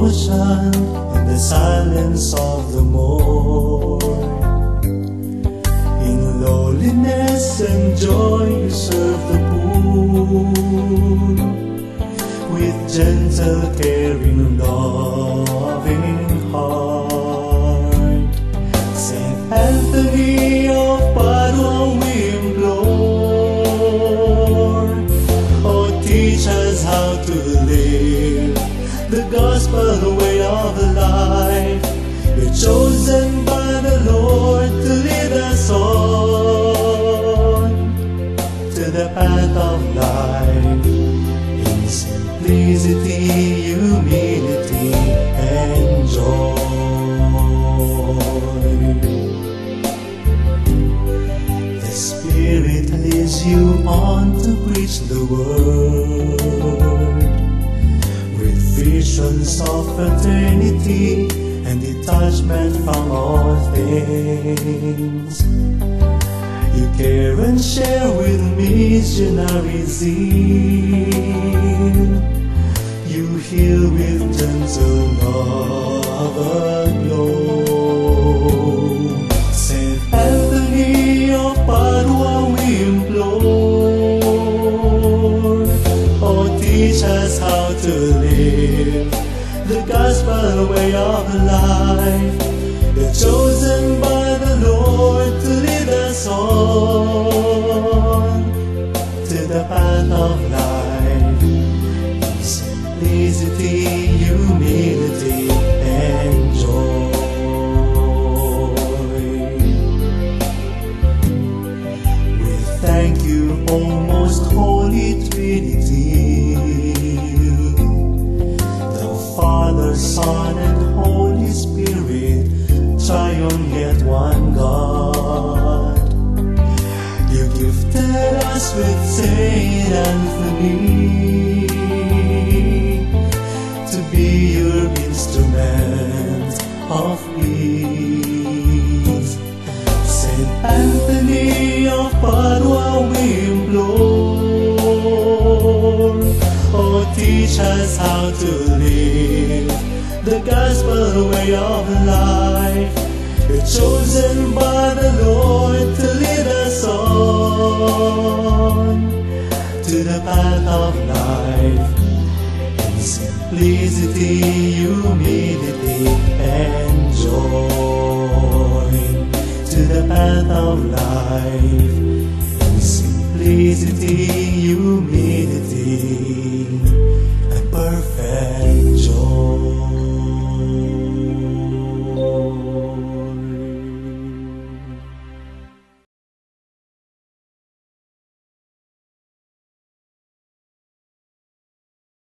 devotion in the silence of the morn. In lowliness and joy you serve the poor, with gentle, caring, loving heart. Saint Anthony of Padua we implore, oh, teach us how to live the gospel way of life. You're chosen by the Lord to lead us on to the path of life, in simplicity, humility, and joy. The Spirit leads you on to preach the word, with visions of eternity and detachment from all things. You care and share with missionary zeal. You heal with gentle love aglow. Saint Anthony of Padua we implore, oh, teach us how to live the gospel way of life. You're chosen by the Lord to lead us on to the path of life, in simplicity, humility, and joy. We thank you, O most holy Trinity, Father, Son, and Holy Spirit, triune yet one God. You gifted us with Saint Anthony to be your instrument of peace. Saint Anthony of Padua we implore, oh, teach us how to live the gospel way of life. You're chosen by the Lord to lead us on to the path of life, in simplicity, humility, and joy. To the path of life, in simplicity, humility,